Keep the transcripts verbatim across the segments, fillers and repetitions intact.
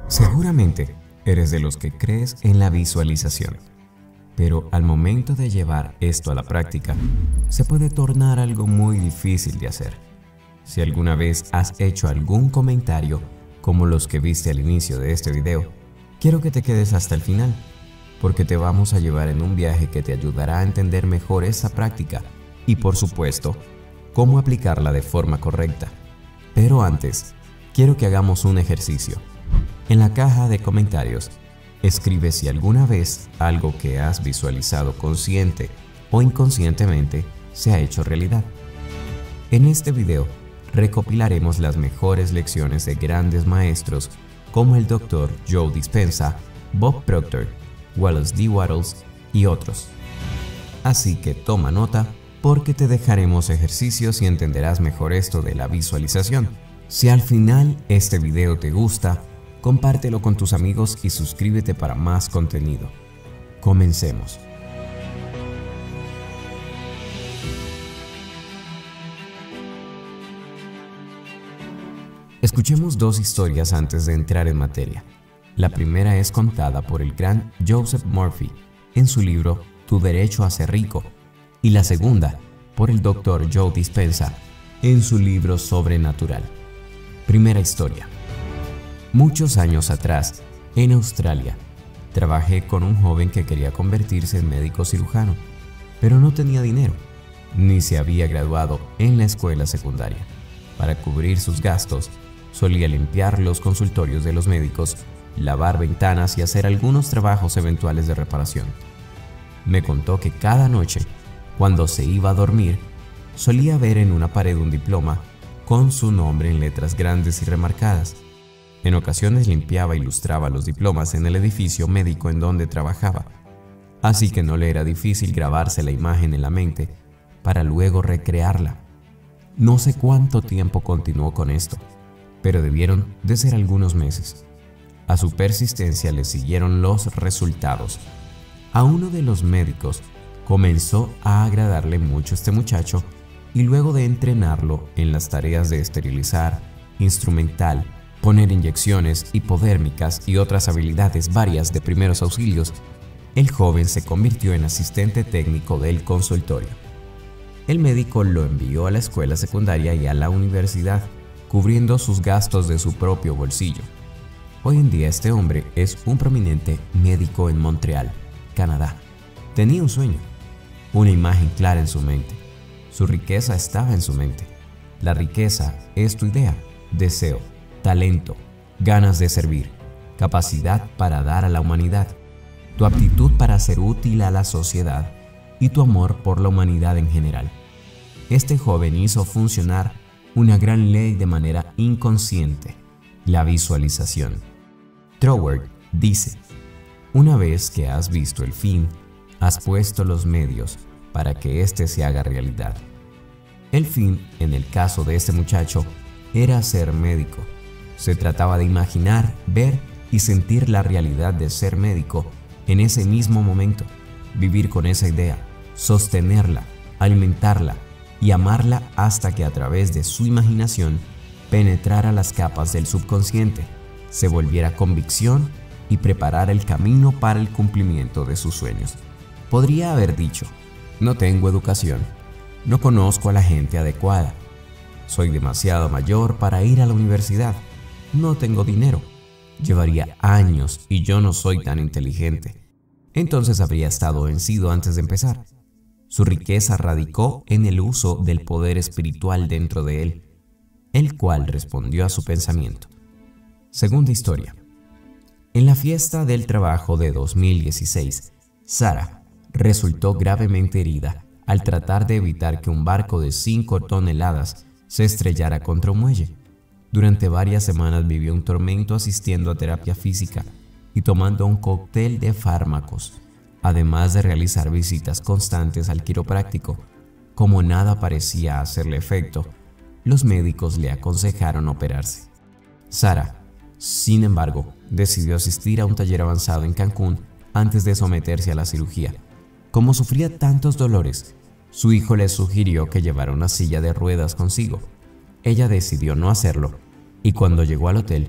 Seguramente eres de los que crees en la visualización, pero al momento de llevar esto a la práctica, se puede tornar algo muy difícil de hacer. Si alguna vez has hecho algún comentario como los que viste al inicio de este video, quiero que te quedes hasta el final, porque te vamos a llevar en un viaje que te ayudará a entender mejor esta práctica y, por supuesto, cómo aplicarla de forma correcta. Pero antes, quiero que hagamos un ejercicio. En la caja de comentarios, escribe si alguna vez algo que has visualizado consciente o inconscientemente se ha hecho realidad. En este video, recopilaremos las mejores lecciones de grandes maestros como el doctor Joe Dispenza, Bob Proctor, Wallace D. Wattles y otros. Así que toma nota porque te dejaremos ejercicios y entenderás mejor esto de la visualización. Si al final este video te gusta, compártelo con tus amigos y suscríbete para más contenido. Comencemos. Escuchemos dos historias antes de entrar en materia. La primera es contada por el gran Joseph Murphy en su libro Tu derecho a ser rico, y la segunda por el doctor Joe Dispenza en su libro Sobrenatural. Primera historia. Muchos años atrás, en Australia, trabajé con un joven que quería convertirse en médico cirujano, pero no tenía dinero, ni se había graduado en la escuela secundaria. Para cubrir sus gastos, solía limpiar los consultorios de los médicos, lavar ventanas y hacer algunos trabajos eventuales de reparación. Me contó que cada noche, cuando se iba a dormir, solía ver en una pared un diploma con su nombre en letras grandes y remarcadas. En ocasiones limpiaba e ilustraba los diplomas en el edificio médico en donde trabajaba, así que no le era difícil grabarse la imagen en la mente para luego recrearla. No sé cuánto tiempo continuó con esto, pero debieron de ser algunos meses. A su persistencia le siguieron los resultados. A uno de los médicos comenzó a agradarle mucho este muchacho y luego de entrenarlo en las tareas de esterilizar, instrumental, poner inyecciones hipodérmicas y otras habilidades varias de primeros auxilios, el joven se convirtió en asistente técnico del consultorio. El médico lo envió a la escuela secundaria y a la universidad, cubriendo sus gastos de su propio bolsillo. Hoy en día este hombre es un prominente médico en Montreal, Canadá. Tenía un sueño, una imagen clara en su mente. Su riqueza estaba en su mente. La riqueza es tu idea, deseo, talento, ganas de servir, capacidad para dar a la humanidad, tu aptitud para ser útil a la sociedad y tu amor por la humanidad en general. Este joven hizo funcionar una gran ley de manera inconsciente, la visualización. Troward dice: una vez que has visto el fin, has puesto los medios para que éste se haga realidad. El fin, en el caso de este muchacho, era ser médico. Se trataba de imaginar, ver y sentir la realidad de ser médico en ese mismo momento, vivir con esa idea, sostenerla, alimentarla y amarla hasta que a través de su imaginación penetrara las capas del subconsciente, se volviera convicción y preparara el camino para el cumplimiento de sus sueños. Podría haber dicho: no tengo educación, no conozco a la gente adecuada, soy demasiado mayor para ir a la universidad, no tengo dinero, llevaría años y yo no soy tan inteligente. Entonces habría estado vencido antes de empezar. Su riqueza radicó en el uso del poder espiritual dentro de él, el cual respondió a su pensamiento. Segunda historia. En la fiesta del trabajo de dos mil dieciséis, Sarah resultó gravemente herida al tratar de evitar que un barco de cinco toneladas se estrellara contra un muelle. Durante varias semanas vivió un tormento asistiendo a terapia física y tomando un cóctel de fármacos, además de realizar visitas constantes al quiropráctico. Como nada parecía hacerle efecto, los médicos le aconsejaron operarse. Sarah, sin embargo, decidió asistir a un taller avanzado en Cancún antes de someterse a la cirugía. Como sufría tantos dolores, su hijo le sugirió que llevara una silla de ruedas consigo. Ella decidió no hacerlo, y cuando llegó al hotel,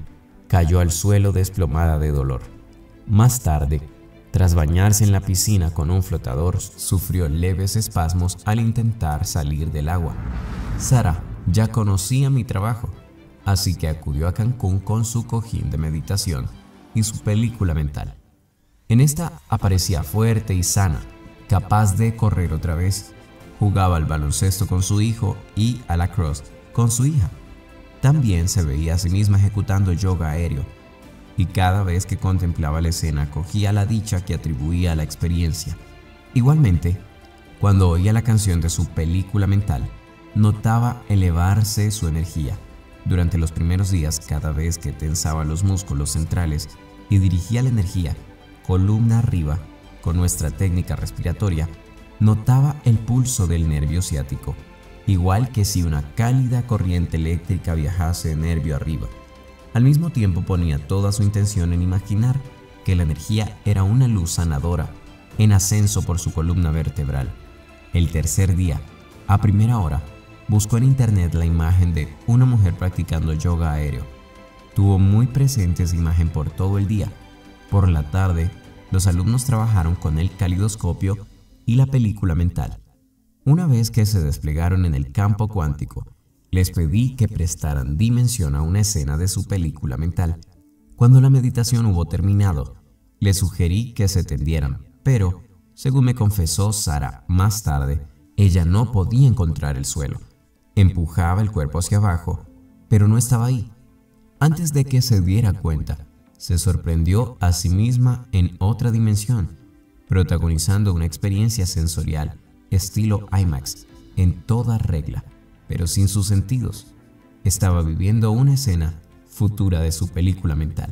cayó al suelo desplomada de dolor. Más tarde, tras bañarse en la piscina con un flotador, sufrió leves espasmos al intentar salir del agua. Sarah ya conocía mi trabajo, así que acudió a Cancún con su cojín de meditación y su película mental. En esta aparecía fuerte y sana, capaz de correr otra vez. Jugaba al baloncesto con su hijo y a la lacrosse con su hija. También se veía a sí misma ejecutando yoga aéreo, y cada vez que contemplaba la escena cogía la dicha que atribuía a la experiencia. Igualmente, cuando oía la canción de su película mental, notaba elevarse su energía. Durante los primeros días, cada vez que tensaba los músculos centrales y dirigía la energía columna arriba con nuestra técnica respiratoria, notaba el pulso del nervio ciático, igual que si una cálida corriente eléctrica viajase de nervio arriba. Al mismo tiempo ponía toda su intención en imaginar que la energía era una luz sanadora en ascenso por su columna vertebral. El tercer día, a primera hora, buscó en internet la imagen de una mujer practicando yoga aéreo. Tuvo muy presente esa imagen por todo el día. Por la tarde, los alumnos trabajaron con el calidoscopio y la película mental. Una vez que se desplegaron en el campo cuántico, les pedí que prestaran dimensión a una escena de su película mental. Cuando la meditación hubo terminado, les sugerí que se tendieran, pero, según me confesó Sarah más tarde, ella no podía encontrar el suelo. Empujaba el cuerpo hacia abajo, pero no estaba ahí. Antes de que se diera cuenta, se sorprendió a sí misma en otra dimensión, protagonizando una experiencia sensorial estilo IMAX en toda regla, pero sin sus sentidos. Estaba viviendo una escena futura de su película mental.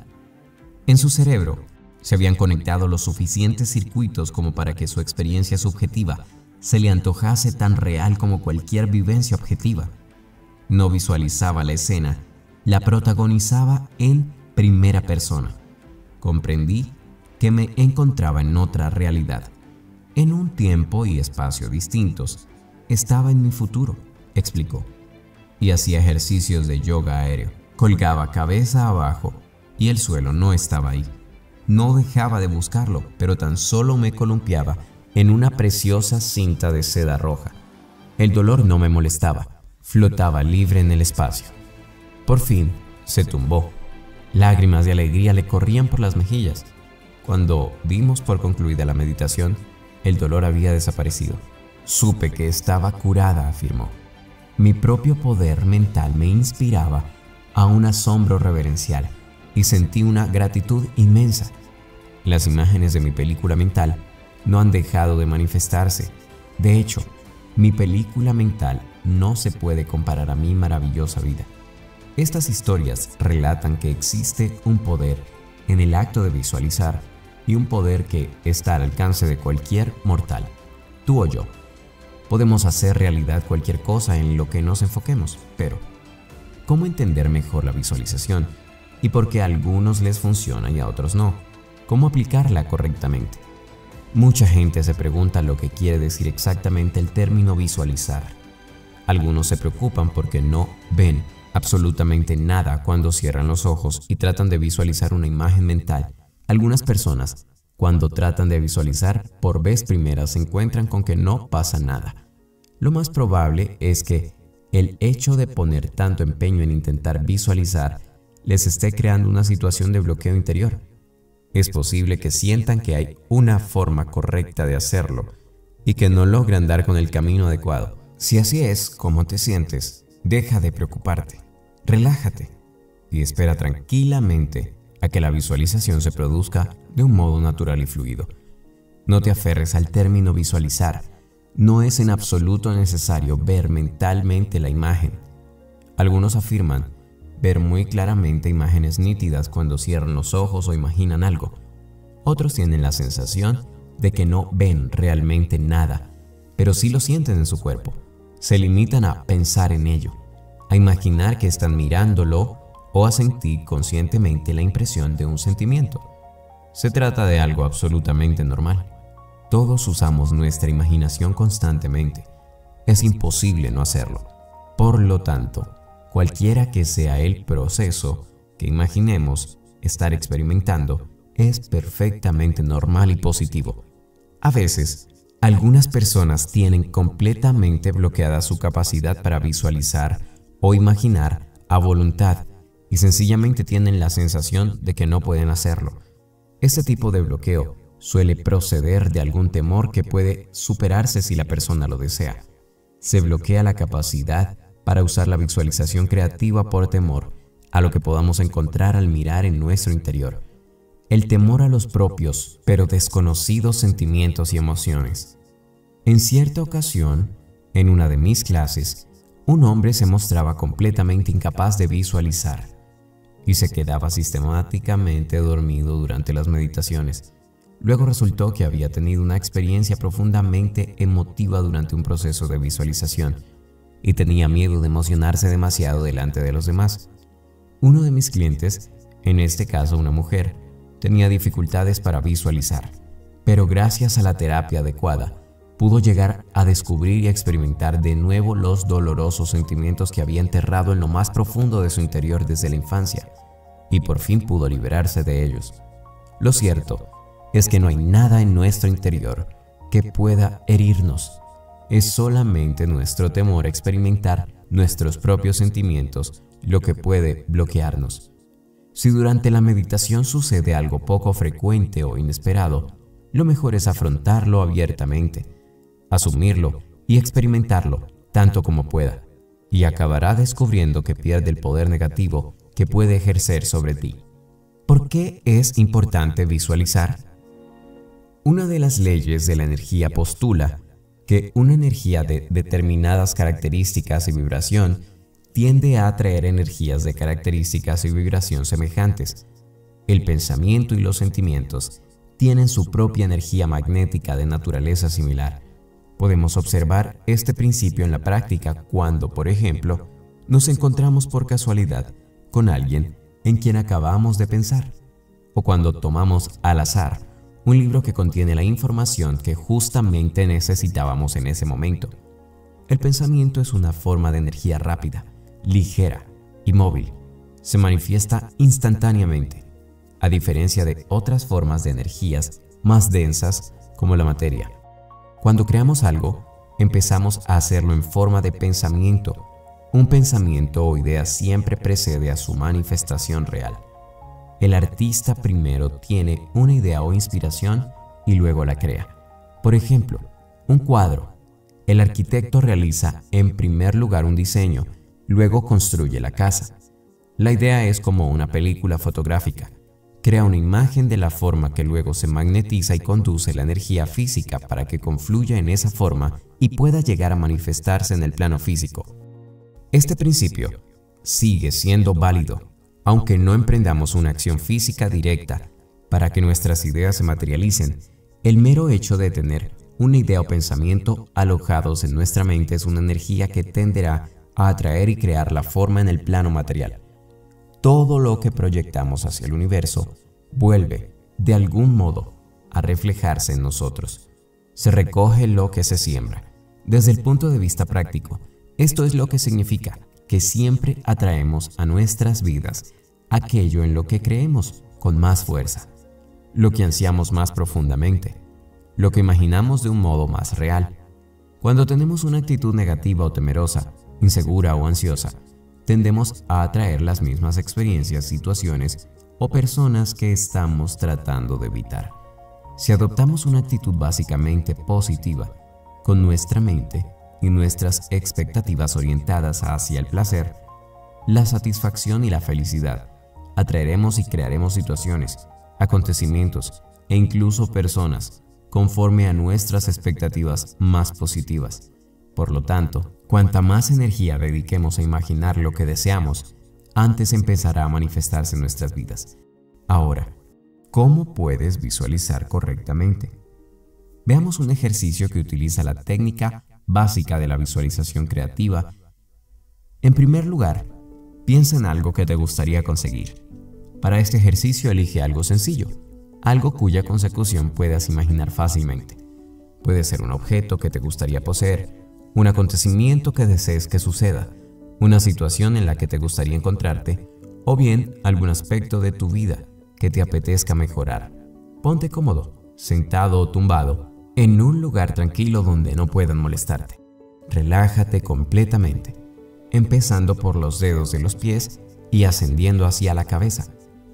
En su cerebro se habían conectado los suficientes circuitos como para que su experiencia subjetiva se le antojase tan real como cualquier vivencia objetiva. No visualizaba la escena, la protagonizaba en primera persona. Comprendí que me encontraba en otra realidad. En un tiempo y espacio distintos, estaba en mi futuro, explicó, y hacía ejercicios de yoga aéreo. Colgaba cabeza abajo y el suelo no estaba ahí. No dejaba de buscarlo, pero tan solo me columpiaba en una preciosa cinta de seda roja. El dolor no me molestaba, flotaba libre en el espacio. Por fin, se tumbó. Lágrimas de alegría le corrían por las mejillas. Cuando dimos por concluida la meditación, el dolor había desaparecido. Supe que estaba curada, afirmó. Mi propio poder mental me inspiraba a un asombro reverencial y sentí una gratitud inmensa. Las imágenes de mi película mental no han dejado de manifestarse. De hecho, mi película mental no se puede comparar a mi maravillosa vida. Estas historias relatan que existe un poder en el acto de visualizar y un poder que está al alcance de cualquier mortal, tú o yo. Podemos hacer realidad cualquier cosa en lo que nos enfoquemos, pero ¿cómo entender mejor la visualización y por qué a algunos les funciona y a otros no? ¿Cómo aplicarla correctamente? Mucha gente se pregunta lo que quiere decir exactamente el término visualizar. Algunos se preocupan porque no ven absolutamente nada cuando cierran los ojos y tratan de visualizar una imagen mental. Algunas personas, cuando tratan de visualizar por vez primera, se encuentran con que no pasa nada. Lo más probable es que el hecho de poner tanto empeño en intentar visualizar les esté creando una situación de bloqueo interior. Es posible que sientan que hay una forma correcta de hacerlo y que no logran dar con el camino adecuado. Si así es como te sientes, deja de preocuparte, relájate y espera tranquilamente a que la visualización se produzca de un modo natural y fluido. No te aferres al término visualizar. No es en absoluto necesario ver mentalmente la imagen. Algunos afirman ver muy claramente imágenes nítidas cuando cierran los ojos o imaginan algo. Otros tienen la sensación de que no ven realmente nada, pero sí lo sienten en su cuerpo. Se limitan a pensar en ello, a imaginar que están mirándolo o a sentir conscientemente la impresión de un sentimiento. Se trata de algo absolutamente normal. Todos usamos nuestra imaginación constantemente. Es imposible no hacerlo. Por lo tanto, cualquiera que sea el proceso que imaginemos estar experimentando es perfectamente normal y positivo. A veces, algunas personas tienen completamente bloqueada su capacidad para visualizar o imaginar a voluntad y sencillamente tienen la sensación de que no pueden hacerlo. Este tipo de bloqueo suele proceder de algún temor que puede superarse si la persona lo desea. Se bloquea la capacidad para usar la visualización creativa por temor a lo que podamos encontrar al mirar en nuestro interior. El temor a los propios, pero desconocidos sentimientos y emociones. En cierta ocasión, en una de mis clases, un hombre se mostraba completamente incapaz de visualizar y se quedaba sistemáticamente dormido durante las meditaciones. Luego resultó que había tenido una experiencia profundamente emotiva durante un proceso de visualización y tenía miedo de emocionarse demasiado delante de los demás. Uno de mis clientes, en este caso una mujer, tenía dificultades para visualizar, pero gracias a la terapia adecuada, pudo llegar a descubrir y experimentar de nuevo los dolorosos sentimientos que había enterrado en lo más profundo de su interior desde la infancia, y por fin pudo liberarse de ellos. Lo cierto es que no hay nada en nuestro interior que pueda herirnos. Es solamente nuestro temor a experimentar nuestros propios sentimientos lo que puede bloquearnos. Si durante la meditación sucede algo poco frecuente o inesperado, lo mejor es afrontarlo abiertamente, asumirlo y experimentarlo tanto como pueda, y acabará descubriendo que pierde el poder negativo que puede ejercer sobre ti. ¿Por qué es importante visualizar? Una de las leyes de la energía postula que una energía de determinadas características y vibración tiende a atraer energías de características y vibración semejantes. El pensamiento y los sentimientos tienen su propia energía magnética de naturaleza similar. Podemos observar este principio en la práctica cuando, por ejemplo, nos encontramos por casualidad con alguien en quien acabamos de pensar, o cuando tomamos al azar un libro que contiene la información que justamente necesitábamos en ese momento. El pensamiento es una forma de energía rápida, ligera y móvil. Se manifiesta instantáneamente, a diferencia de otras formas de energías más densas como la materia. Cuando creamos algo, empezamos a hacerlo en forma de pensamiento. Un pensamiento o idea siempre precede a su manifestación real. El artista primero tiene una idea o inspiración y luego la crea. Por ejemplo, un cuadro. El arquitecto realiza en primer lugar un diseño, luego construye la casa. La idea es como una película fotográfica. Crea una imagen de la forma que luego se magnetiza y conduce la energía física para que confluya en esa forma y pueda llegar a manifestarse en el plano físico. Este principio sigue siendo válido, aunque no emprendamos una acción física directa para que nuestras ideas se materialicen. El mero hecho de tener una idea o pensamiento alojados en nuestra mente es una energía que tenderá a atraer y crear la forma en el plano material. Todo lo que proyectamos hacia el universo vuelve, de algún modo, a reflejarse en nosotros. Se recoge lo que se siembra. Desde el punto de vista práctico, esto es lo que significa que siempre atraemos a nuestras vidas aquello en lo que creemos con más fuerza, lo que ansiamos más profundamente, lo que imaginamos de un modo más real. Cuando tenemos una actitud negativa o temerosa, insegura o ansiosa, tendemos a atraer las mismas experiencias, situaciones o personas que estamos tratando de evitar. Si adoptamos una actitud básicamente positiva, con nuestra mente y nuestras expectativas orientadas hacia el placer, la satisfacción y la felicidad, atraeremos y crearemos situaciones, acontecimientos e incluso personas conforme a nuestras expectativas más positivas. Por lo tanto, cuanta más energía dediquemos a imaginar lo que deseamos, antes empezará a manifestarse en nuestras vidas. Ahora, ¿cómo puedes visualizar correctamente? Veamos un ejercicio que utiliza la técnica básica de la visualización creativa. En primer lugar, piensa en algo que te gustaría conseguir. Para este ejercicio elige algo sencillo, algo cuya consecución puedas imaginar fácilmente. Puede ser un objeto que te gustaría poseer, un acontecimiento que desees que suceda, una situación en la que te gustaría encontrarte o bien algún aspecto de tu vida que te apetezca mejorar. Ponte cómodo, sentado o tumbado, en un lugar tranquilo donde no puedan molestarte. Relájate completamente, empezando por los dedos de los pies y ascendiendo hacia la cabeza.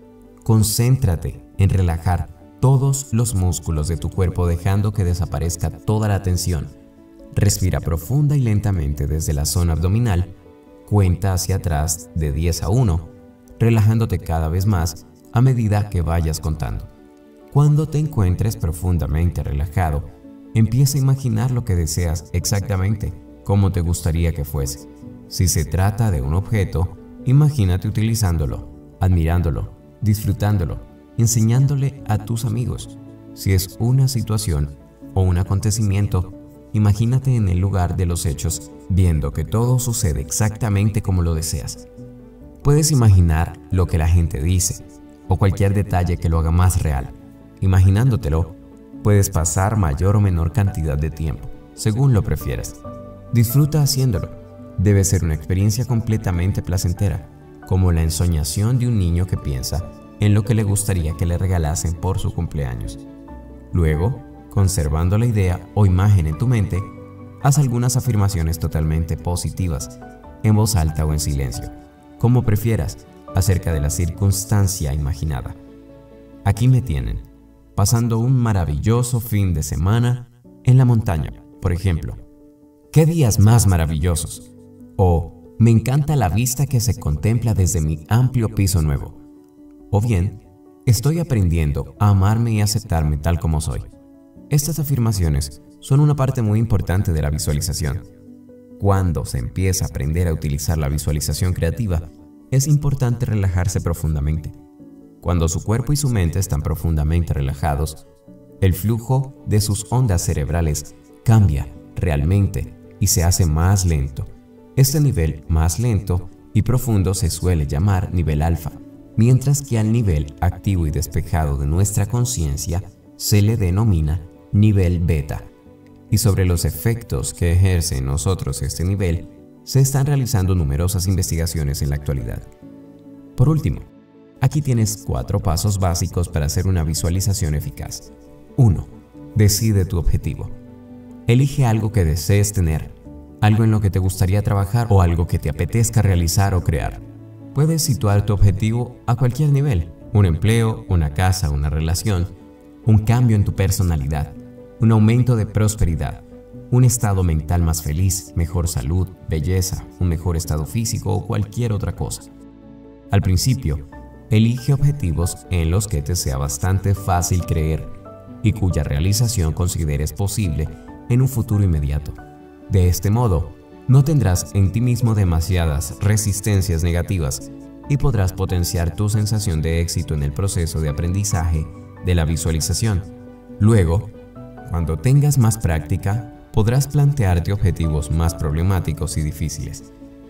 Concéntrate en relajar todos los músculos de tu cuerpo, dejando que desaparezca toda la tensión. Respira profunda y lentamente desde la zona abdominal. Cuenta hacia atrás de diez a uno, relajándote cada vez más a medida que vayas contando. Cuando te encuentres profundamente relajado, empieza a imaginar lo que deseas exactamente, como te gustaría que fuese. Si se trata de un objeto, imagínate utilizándolo, admirándolo, disfrutándolo, enseñándole a tus amigos. Si es una situación o un acontecimiento, imagínate en el lugar de los hechos, viendo que todo sucede exactamente como lo deseas. Puedes imaginar lo que la gente dice, o cualquier detalle que lo haga más real. Imaginándotelo, puedes pasar mayor o menor cantidad de tiempo, según lo prefieras. Disfruta haciéndolo. Debe ser una experiencia completamente placentera, como la ensoñación de un niño que piensa en lo que le gustaría que le regalasen por su cumpleaños. Luego, conservando la idea o imagen en tu mente, haz algunas afirmaciones totalmente positivas, en voz alta o en silencio, como prefieras, acerca de la circunstancia imaginada. Aquí me tienen, pasando un maravilloso fin de semana en la montaña, por ejemplo. ¡Qué días más maravillosos! O me encanta la vista que se contempla desde mi amplio piso nuevo. O bien, estoy aprendiendo a amarme y aceptarme tal como soy. Estas afirmaciones son una parte muy importante de la visualización. Cuando se empieza a aprender a utilizar la visualización creativa, es importante relajarse profundamente. Cuando su cuerpo y su mente están profundamente relajados, el flujo de sus ondas cerebrales cambia realmente y se hace más lento. Este nivel más lento y profundo se suele llamar nivel alfa, mientras que al nivel activo y despejado de nuestra conciencia se le denomina nivel beta. Y sobre los efectos que ejerce en nosotros este nivel, se están realizando numerosas investigaciones en la actualidad. Por último, aquí tienes cuatro pasos básicos para hacer una visualización eficaz. uno. Decide tu objetivo. Elige algo que desees tener, algo en lo que te gustaría trabajar o algo que te apetezca realizar o crear. Puedes situar tu objetivo a cualquier nivel: un empleo, una casa, una relación, un cambio en tu personalidad, un aumento de prosperidad, un estado mental más feliz, mejor salud, belleza, un mejor estado físico o cualquier otra cosa. Al principio, elige objetivos en los que te sea bastante fácil creer y cuya realización consideres posible en un futuro inmediato. De este modo, no tendrás en ti mismo demasiadas resistencias negativas y podrás potenciar tu sensación de éxito en el proceso de aprendizaje de la visualización. Luego, cuando tengas más práctica, podrás plantearte objetivos más problemáticos y difíciles.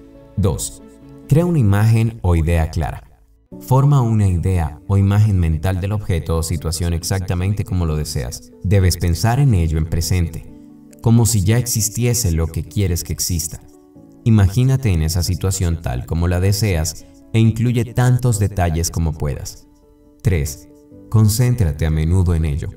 dos. Crea una imagen o idea clara. Forma una idea o imagen mental del objeto o situación exactamente como lo deseas. Debes pensar en ello en presente, como si ya existiese lo que quieres que exista. Imagínate en esa situación tal como la deseas e incluye tantos detalles como puedas. tres. Concéntrate a menudo en ello.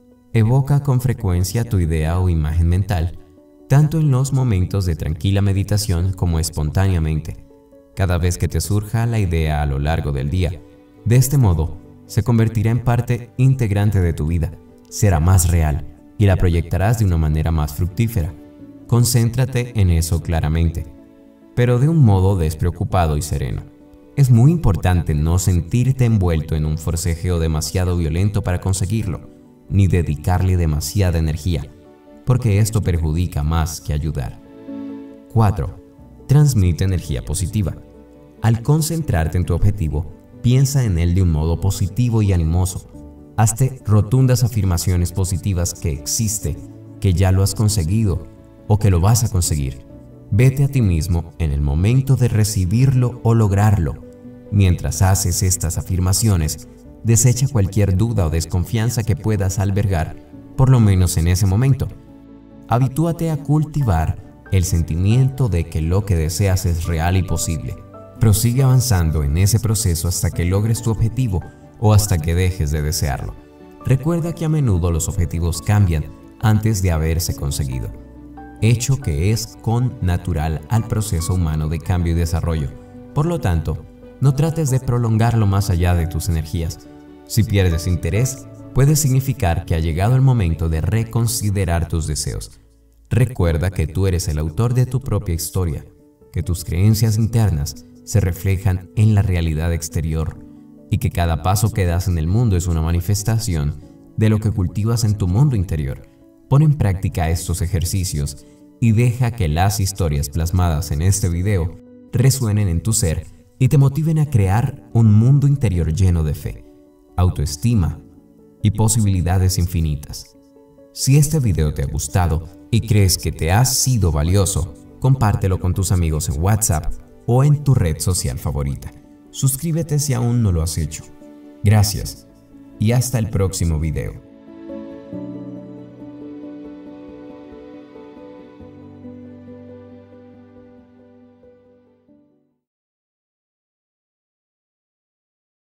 Evoca con frecuencia tu idea o imagen mental, tanto en los momentos de tranquila meditación como espontáneamente, cada vez que te surja la idea a lo largo del día. De este modo, se convertirá en parte integrante de tu vida, será más real y la proyectarás de una manera más fructífera. Concéntrate en eso claramente, pero de un modo despreocupado y sereno. Es muy importante no sentirte envuelto en un forcejeo demasiado violento para conseguirlo, ni dedicarle demasiada energía, porque esto perjudica más que ayudar. cuatro. Transmite energía positiva. Al concentrarte en tu objetivo, piensa en él de un modo positivo y animoso. Hazte rotundas afirmaciones positivas que existe, que ya lo has conseguido o que lo vas a conseguir. Vete a ti mismo en el momento de recibirlo o lograrlo. Mientras haces estas afirmaciones, desecha cualquier duda o desconfianza que puedas albergar, por lo menos en ese momento. Habitúate a cultivar el sentimiento de que lo que deseas es real y posible. Prosigue avanzando en ese proceso hasta que logres tu objetivo o hasta que dejes de desearlo. Recuerda que a menudo los objetivos cambian antes de haberse conseguido, hecho que es con natural al proceso humano de cambio y desarrollo. Por lo tanto, no trates de prolongarlo más allá de tus energías. Si pierdes interés, puede significar que ha llegado el momento de reconsiderar tus deseos. Recuerda que tú eres el autor de tu propia historia, que tus creencias internas se reflejan en la realidad exterior y que cada paso que das en el mundo es una manifestación de lo que cultivas en tu mundo interior. Pon en práctica estos ejercicios y deja que las historias plasmadas en este video resuenen en tu ser y te motiven a crear un mundo interior lleno de fe, autoestima y posibilidades infinitas. Si este video te ha gustado y crees que te ha sido valioso, compártelo con tus amigos en WhatsApp o en tu red social favorita. Suscríbete si aún no lo has hecho. Gracias y hasta el próximo video.